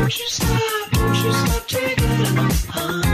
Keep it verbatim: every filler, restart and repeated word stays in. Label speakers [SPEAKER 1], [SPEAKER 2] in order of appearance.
[SPEAKER 1] Won't you stop, won't you stop taking it on?